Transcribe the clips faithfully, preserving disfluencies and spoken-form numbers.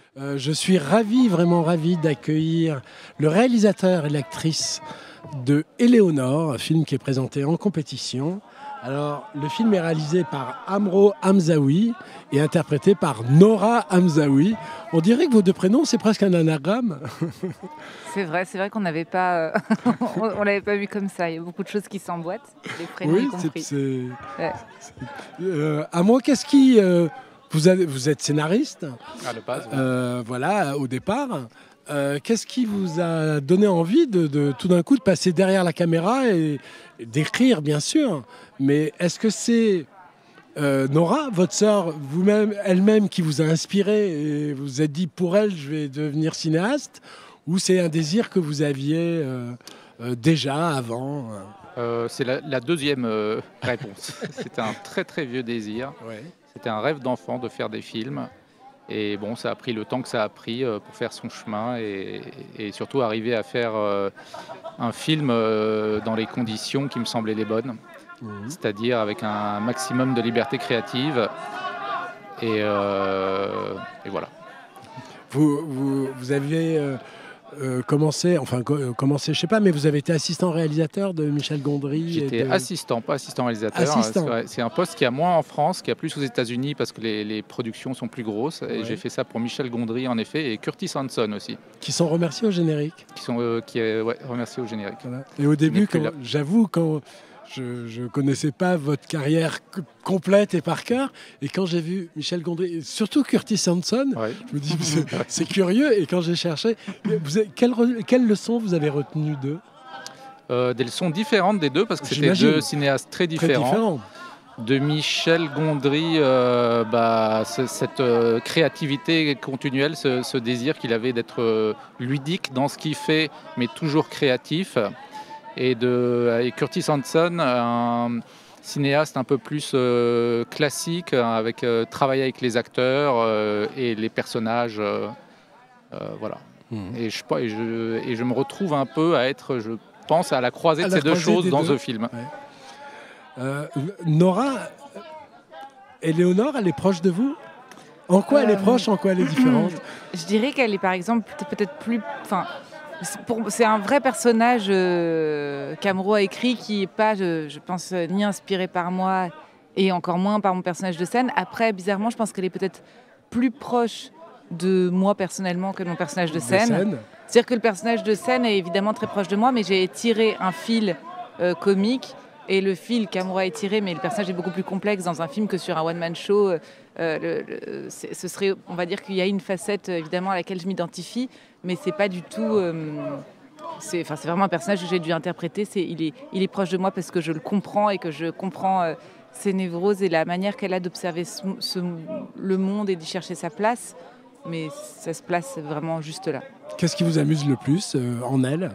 Euh, je suis ravi, vraiment ravi d'accueillir le réalisateur et l'actrice de Éléonore, un film qui est présenté en compétition. Alors, le film est réalisé par Amro Hamzaoui et interprété par Nora Hamzaoui. On dirait que vos deux prénoms, c'est presque un anagramme. C'est vrai, c'est vrai qu'on n'avait pas, euh, on, on l'avait pas vu comme ça. Il y a beaucoup de choses qui s'emboîtent, les prénoms Oui, y compris. c'est... Ouais. Euh, à moi, qu'est-ce qui... Euh, vous, avez, vous êtes scénariste, à la base, ouais. euh, voilà, au départ. Euh, qu'est-ce qui vous a donné envie de, de tout d'un coup de passer derrière la caméra et, et d'écrire, bien sûr. Mais est-ce que c'est euh, Nora, votre sœur, vous-même, elle-même, qui vous a inspiré et vous vous êtes dit pour elle, je vais devenir cinéaste, ou c'est un désir que vous aviez euh, euh, déjà avant? euh, C'est la, la deuxième euh, réponse. C'était un très très vieux désir. Ouais. C'était un rêve d'enfant de faire des films. Et bon, ça a pris le temps que ça a pris euh, pour faire son chemin et, et surtout arriver à faire euh, un film euh, dans les conditions qui me semblaient les bonnes. Mmh. C'est-à-dire avec un maximum de liberté créative. Et, euh, et voilà. Vous, vous, vous aviez euh, euh, commencé, enfin co- commencé, je sais pas, mais vous avez été assistant réalisateur de Michel Gondry. J'étais de... assistant, pas assistant réalisateur. Assistant. C'est, c'est un poste qui a moins en France, qui a plus aux États-Unis parce que les, les productions sont plus grosses. Et ouais. j'ai fait ça pour Michel Gondry en effet et Curtis Hanson aussi. Qui sont remerciés au générique. Qui sont euh, qui est ouais, remerciés au générique. Voilà. Et au début, quand, j'avoue, quand je ne connaissais pas votre carrière c- complète et par cœur, et quand j'ai vu Michel Gondry, et surtout Curtis Hanson, ouais. je me dis c'est, c'est curieux. Et quand j'ai cherché, vous avez, quelle, quelle leçon vous avez retenu d'eux? euh, Des leçons différentes des deux parce que c'était J'imagine. deux cinéastes très différents. Très différents. De Michel Gondry, euh, bah, ce, cette euh, créativité continuelle, ce, ce désir qu'il avait d'être euh, ludique dans ce qu'il fait, mais toujours créatif. Et, de, et Curtis Hanson, un cinéaste un peu plus euh, classique, avec euh, travailler avec les acteurs euh, et les personnages. Euh, euh, voilà. Mmh. Et, je, et, je, et je me retrouve un peu à être, je pense, à la croisée à de la ces deux choses dans deux. ce film. Ouais. Euh, Nora, Éléonore, elle est proche de vous? En quoi euh... elle est proche, en quoi elle est différente? Je dirais qu'elle est par exemple peut-être plus... Enfin, c'est, pour, c'est un vrai personnage euh, qu'Amro a écrit qui n'est pas, je, je pense, ni inspiré par moi et encore moins par mon personnage de scène. Après, bizarrement, je pense qu'elle est peut-être plus proche de moi personnellement que de mon personnage de scène. scène. C'est-à-dire que le personnage de scène est évidemment très proche de moi, mais j'ai tiré un fil euh, comique. Et le fil qu'Amro a étiré, mais le personnage est beaucoup plus complexe dans un film que sur un one-man show. Euh, le, le, ce serait, on va dire qu'il y a une facette évidemment à laquelle je m'identifie, mais c'est pas du tout. Euh, c'est, enfin, c'est vraiment un personnage que j'ai dû interpréter. C'est, il est, il est proche de moi parce que je le comprends et que je comprends euh, ses névroses et la manière qu'elle a d'observer ce, ce, le monde et d'y chercher sa place. Mais ça se place vraiment juste là. Qu'est-ce qui vous amuse le plus euh, en elle?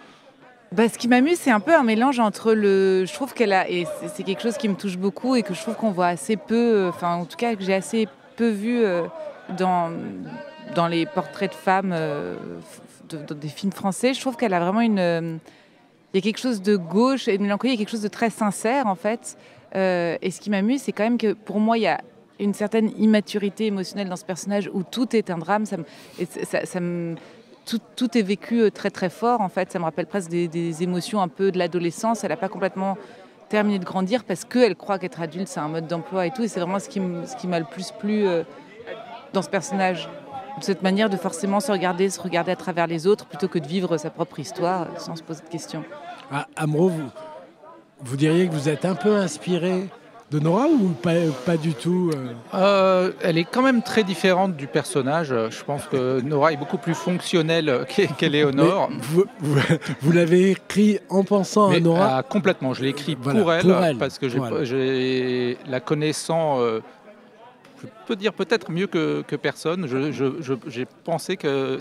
Bah, ce qui m'amuse, c'est un peu un mélange entre le... Je trouve qu'elle a... Et c'est quelque chose qui me touche beaucoup et que je trouve qu'on voit assez peu... Enfin, en tout cas, que j'ai assez peu vu euh, dans, dans les portraits de femmes euh, de, de, des films français. Je trouve qu'elle a vraiment une... Euh, il y a quelque chose de gauche et de mélancolie, il y a quelque chose de très sincère, en fait. Euh, et ce qui m'amuse, c'est quand même que, pour moi, il y a une certaine immaturité émotionnelle dans ce personnage où tout est un drame. Ça me... Et ça, ça me... Tout, tout est vécu très très fort en fait, ça me rappelle presque des, des émotions un peu de l'adolescence. Elle n'a pas complètement terminé de grandir parce qu'elle croit qu'être adulte c'est un mode d'emploi et tout, et c'est vraiment ce qui, ce qui m'a le plus plu euh, dans ce personnage. Cette manière de forcément se regarder, se regarder à travers les autres plutôt que de vivre sa propre histoire sans se poser de questions. Ah, Amro, vous, vous diriez que vous êtes un peu inspiré de Nora ou pas, pas du tout euh... Euh, Elle est quand même très différente du personnage. Je pense que Nora est beaucoup plus fonctionnelle qu'Éléonore. Vous, vous, vous l'avez écrit en pensant Mais, à Nora euh, Complètement. Je l'ai écrit voilà, pour, elle, pour elle, parce que j'ai, voilà. j'ai la connaissant, euh, je peux dire peut-être mieux que, que personne. Je, je, je, j'ai pensé que...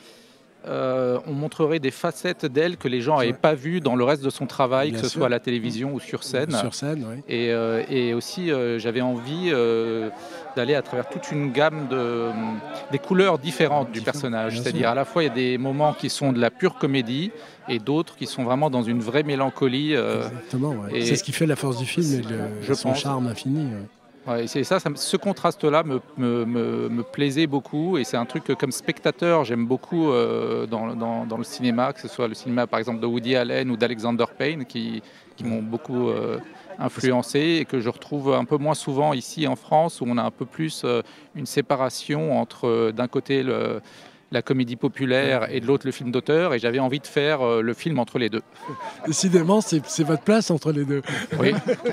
Euh, on montrerait des facettes d'elle que les gens n'avaient pas vues dans le reste de son travail, Bien que ce sûr. soit à la télévision ou sur scène. Sur scène, oui. Et, euh, et aussi, euh, j'avais envie euh, d'aller à travers toute une gamme de des couleurs différentes du personnage. Bien C'est-à-dire sûr. à la fois, il y a des moments qui sont de la pure comédie et d'autres qui sont vraiment dans une vraie mélancolie. Euh, Exactement, ouais. C'est ce qui fait la force du film et le, je son pense. charme infini. Ouais. Ouais, et c'est ça, ça me- ce contraste-là me, me, me- me plaisait beaucoup et c'est un truc que comme spectateur j'aime beaucoup euh, dans, dans- dans le cinéma, que ce soit le cinéma par exemple de Woody Allen ou d'Alexander Payne qui, qui m'ont beaucoup euh, influencé et que je retrouve un peu moins souvent ici en France où on a un peu plus euh, une séparation entre euh, d'un côté le- la comédie populaire et de l'autre le film d'auteur et j'avais envie de faire euh, le film entre les deux. Décidément, c'est c'est votre place entre les deux. Oui.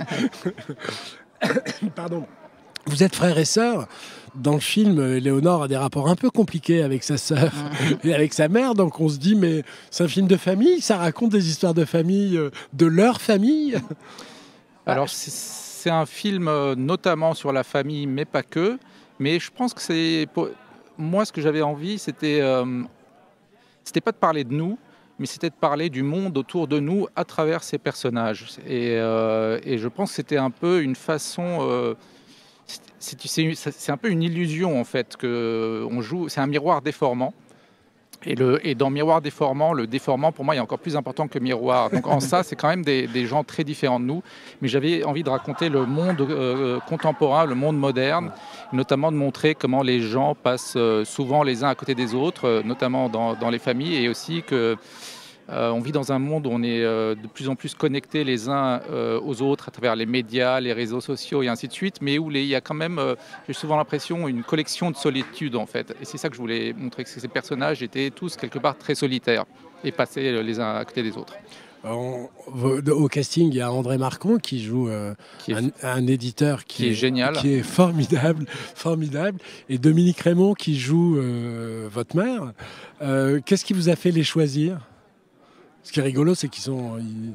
Pardon. Vous êtes frères et sœurs. Dans le film, Léonore a des rapports un peu compliqués avec sa sœur et avec sa mère. Donc on se dit, mais c'est un film de famille, ça raconte des histoires de famille, euh, de leur famille. Alors c'est c'est un film euh, notamment sur la famille, mais pas que. Mais je pense que c'est pour- moi ce que j'avais envie, c'était euh, c'était pas de parler de nous, mais c'était de parler du monde autour de nous à travers ces personnages. Et, euh, et je pense que c'était un peu une façon, euh, c'est c'est- c'est- c'est un peu une illusion en fait que on joue. C'est un miroir déformant. Et, le, et dans Miroir déformant, le déformant, pour moi, est encore plus important que Miroir. Donc en ça, c'est quand même des, des gens très différents de nous. Mais j'avais envie de raconter le monde euh, contemporain, le monde moderne, notamment de montrer comment les gens passent euh, souvent les uns à côté des autres, euh, notamment dans, dans les familles, et aussi que euh, on vit dans un monde où on est euh, de plus en plus connectés les uns euh, aux autres à travers les médias, les réseaux sociaux et ainsi de suite, mais où les- il y a quand même, euh, j'ai souvent l'impression, une collection de solitude en fait. Et c'est ça que je voulais montrer, que ces personnages étaient tous quelque part très solitaires et passaient euh, les uns à côté des autres. On- au casting, il y a André Marcon qui joue euh, Qui est, un, un éditeur qui, qui est génial. qui est formidable, formidable, et Dominique Raymond qui joue euh, votre mère. Euh, Qu'est-ce qui vous a fait les choisir? Ce qui est rigolo, c'est qu'ils sont. ils-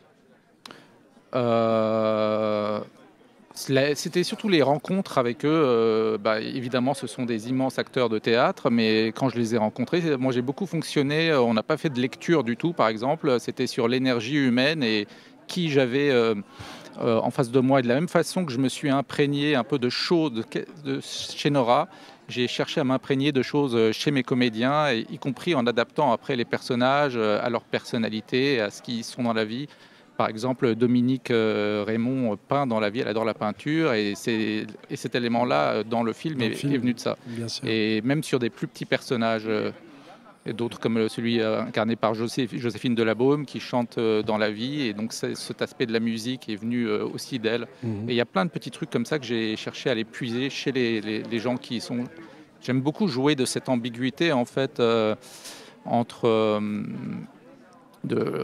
Euh, cela- C'était surtout les rencontres avec eux. Euh, bah, évidemment, ce sont des immenses acteurs de théâtre, mais quand je les ai rencontrés, moi j'ai beaucoup fonctionné. euh, On n'a pas fait de lecture du tout, par exemple. C'était sur l'énergie humaine et qui j'avais euh, euh, en face de moi. Et de la même façon que je me suis imprégné un peu de choses de, de- chez Nora, j'ai cherché à m'imprégner de choses chez mes comédiens, et, y compris en adaptant après les personnages euh, à leur personnalité, à ce qu'ils sont dans la vie. Par exemple, Dominique euh, Raymond peint dans la vie, elle adore la peinture, et, c'est- et cet élément-là euh, dans le film, Dans est, le film, est venu de ça. Bien sûr. Et même sur des plus petits personnages, euh, et d'autres comme euh, celui euh, incarné par José- Joséphine Delabaume, qui chante euh, dans la vie, et donc c'est- cet aspect de la musique est venu euh, aussi d'elle. Mhm. Et il y a plein de petits trucs comme ça que j'ai cherché à les puiser chez les, les- les gens qui sont... J'aime beaucoup jouer de cette ambiguïté, en fait, euh, entre... euh, de...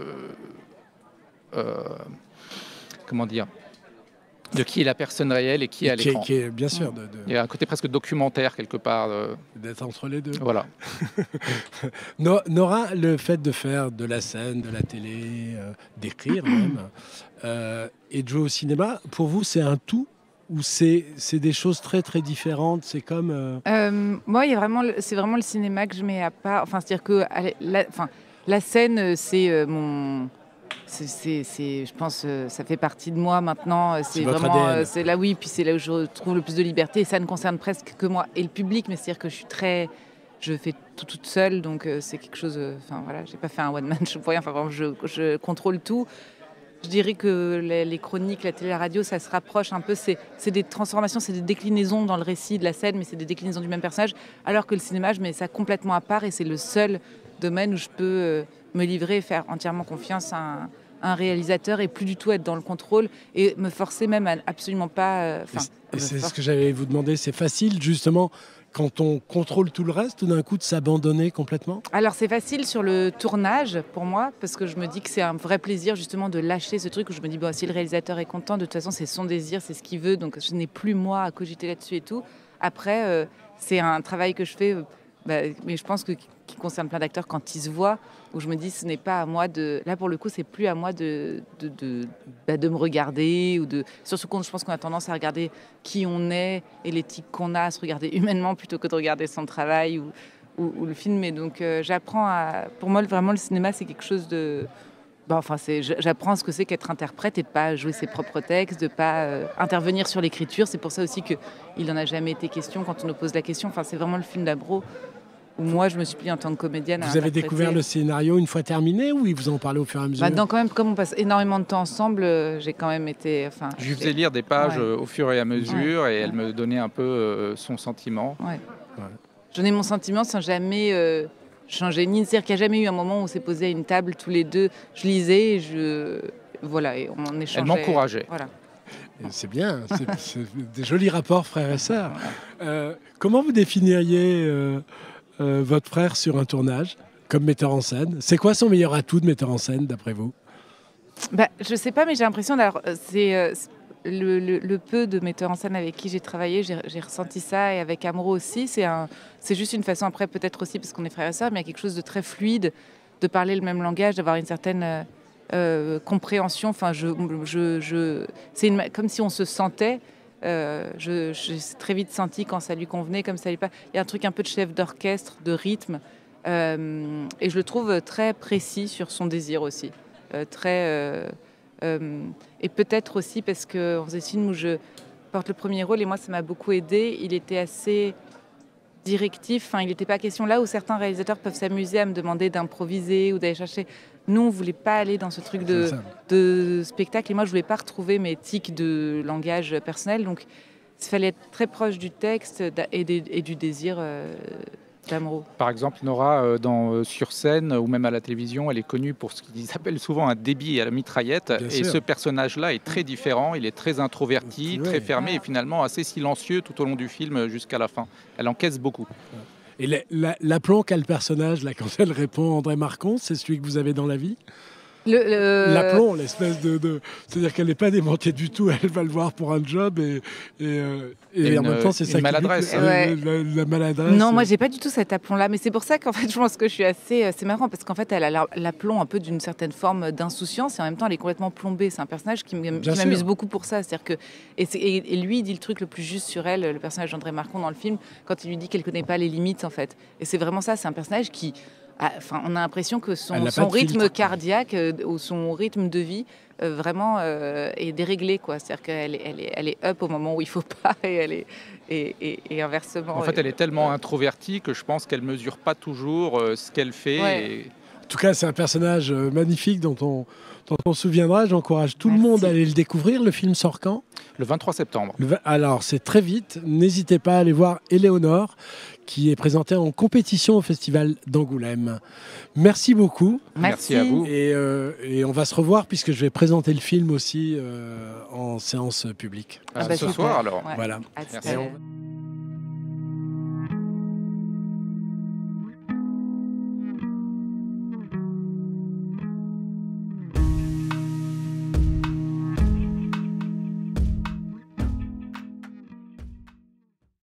euh, comment dire, de qui est la personne réelle et qui est à qui, est- l'écran. qui est bien sûr de- Il de- y a un côté presque documentaire quelque part. euh, d'être entre les deux. voilà. No- Nora, le fait de faire de la scène, de la télé, euh, d'écrire même, euh, et de jouer au cinéma, pour vous, c'est un tout ou c'est c'est des choses très très différentes? C'est comme euh, Euh, moi, il y a vraiment, le- c'est vraiment le cinéma que je mets à part. Enfin, c'est-à-dire que allez, la, enfin, la scène, euh, c'est euh, mon, c'est, c'est, c'est- je pense, euh, ça fait partie de moi maintenant. Euh, C'est votre vraiment, A D N. euh, c'est là, oui, puis c'est là où je trouve le plus de liberté. Et ça ne concerne presque que moi et le public, mais c'est-à-dire que je suis très, je fais tout toute seule, donc euh, c'est quelque chose. euh, Enfin voilà, j'ai pas fait un one man show pour rien. Enfin vraiment, je, je contrôle tout. Je dirais que les, les chroniques, la télé, la radio, ça se rapproche un peu. C'est c'est des transformations, c'est des déclinaisons dans le récit de la scène, mais c'est des déclinaisons du même personnage. Alors que le cinéma, je mets ça complètement à part et c'est le seul domaine où je peux euh, me livrer et faire entièrement confiance à un, à un réalisateur et plus du tout être dans le contrôle et me forcer même à absolument pas. euh, et Enfin, c- et me c'est for- ce que j'allais vous demander. C'est facile justement quand on contrôle tout le reste, tout d'un coup de s'abandonner complètement? Alors c'est facile sur le tournage pour moi parce que je me dis que c'est un vrai plaisir justement de lâcher ce truc où je me dis bon, si le réalisateur est content, de toute façon c'est son désir, c'est ce qu'il veut, donc je n'ai plus moi à cogiter là-dessus et tout. Après euh, c'est un travail que je fais, euh, bah, mais je pense que qui concerne plein d'acteurs quand ils se voient, où je me dis ce n'est pas à moi de, là pour le coup c'est plus à moi de de, de, bah, de me regarder ou de, surtout quand je pense qu'on a tendance à regarder qui on est et l'éthique qu'on a, à se regarder humainement plutôt que de regarder son travail ou ou, ou le film. Et donc euh, j'apprends à... Pour moi, vraiment, le cinéma, c'est quelque chose de... Bah, enfin, c'est... j'apprends ce que c'est qu'être interprète et de pas jouer ses propres textes, de pas euh, intervenir sur l'écriture. C'est pour ça aussi qu'il n'en a jamais été question quand on nous pose la question. Enfin, c'est vraiment le film d'Abro où moi je me suis pliée en tant que comédienne. Vous avez découvert le scénario une fois terminé ou ils vous en parlé au fur et à mesure? Maintenant, quand même, comme on passe énormément de temps ensemble, euh, j'ai quand même été. Enfin, je lui faisais lire des pages ouais. au fur et à mesure ouais. et elle me donnait un peu euh, son sentiment. Ouais. Ouais. Je donnais mon sentiment sans jamais euh, changer. Ni c'est-à-dire qu'il n'y a jamais eu un moment où on s'est posé à une table tous les deux. Je lisais et je voilà et on échangeait. Elle m'encourageait. Voilà. C'est bien, c'est des jolis rapports frères et sœurs. Euh, comment vous définiriez euh, euh, votre frère sur un tournage comme metteur en scène? C'est quoi son meilleur atout de metteur en scène d'après vous? Bah, je sais pas, mais j'ai l'impression d'avoir c'est euh, le, le, le peu de metteurs en scène avec qui j'ai travaillé, j'ai ressenti ça et avec Amro aussi. C'est un, c'est juste une façon après peut-être aussi parce qu'on est frères et sœurs, mais il y a quelque chose de très fluide, de parler le même langage, d'avoir une certaine euh, Euh, compréhension, enfin, je, je, je, c'est une, comme si on se sentait. Euh, je, j'ai très vite senti quand ça lui convenait, comme ça lui pas. Il y a un truc un peu de chef d'orchestre, de rythme, euh, et je le trouve très précis sur son désir aussi, euh, très. Euh, euh, et peut-être aussi parce que on faisait ce film où je porte le premier rôle et moi ça m'a beaucoup aidé. Il était assez directif, enfin, il n'était pas question là où certains réalisateurs peuvent s'amuser à me demander d'improviser ou d'aller chercher. Nous, on ne voulait pas aller dans ce truc de, de spectacle et moi, je ne voulais pas retrouver mes tics de langage personnel. Donc, il fallait être très proche du texte et, des, et du désir euh, d'Amro. Par exemple, Nora, euh, dans, euh, sur scène ou même à la télévision, elle est connue pour ce qu'ils appellent souvent un débit à la mitraillette. Bien et sûr. Ce personnage-là est très différent. Il est très introverti, ouais. très fermé ouais. et finalement assez silencieux tout au long du film jusqu'à la fin. Elle encaisse beaucoup. Et l'aplomb qu'a le personnage là, quand elle répond André Marcon, c'est celui que vous avez dans la vie? Le, le... L'aplomb, l'espèce de, de... C'est-à-dire qu'elle n'est pas démontée du tout, elle va le voir pour un job et, et, euh, et, et en une, même temps c'est ça maladresse. Qui... Ouais. La, la, la maladresse. Non, moi j'ai pas du tout cet aplomb-là, mais c'est pour ça qu'en fait je pense que je suis assez... C'est marrant parce qu'en fait elle a l'aplomb un peu d'une certaine forme d'insouciance et en même temps elle est complètement plombée. C'est un personnage qui m'amuse beaucoup pour ça. C'est-à-dire que... Et, et, et lui il dit le truc le plus juste sur elle, le personnage d'André Marcon dans le film, quand il lui dit qu'elle connaît pas les limites en fait. Et c'est vraiment ça, c'est un personnage qui... Enfin, on a l'impression que son, son rythme filtre. cardiaque euh, ou son rythme de vie euh, vraiment euh, est déréglé, quoi. C'est-à-dire qu'elle est, elle est, elle est up au moment où il faut pas et elle est et, et, et inversement. En fait, elle est tellement introvertie que je pense qu'elle mesure pas toujours euh, ce qu'elle fait. Ouais. Et... En tout cas, c'est un personnage magnifique dont on, dont on se souviendra. J'encourage tout Merci. le monde à aller le découvrir. Le film sort quand? Le vingt-trois septembre. Le, alors, c'est très vite. N'hésitez pas à aller voir Éléonore, qui est présentée en compétition au Festival d'Angoulême. Merci beaucoup. Merci, Merci à vous. Et, euh, et on va se revoir puisque je vais présenter le film aussi euh, en séance publique. Ah, bah, ce super. soir, alors. Ouais. Voilà. Merci.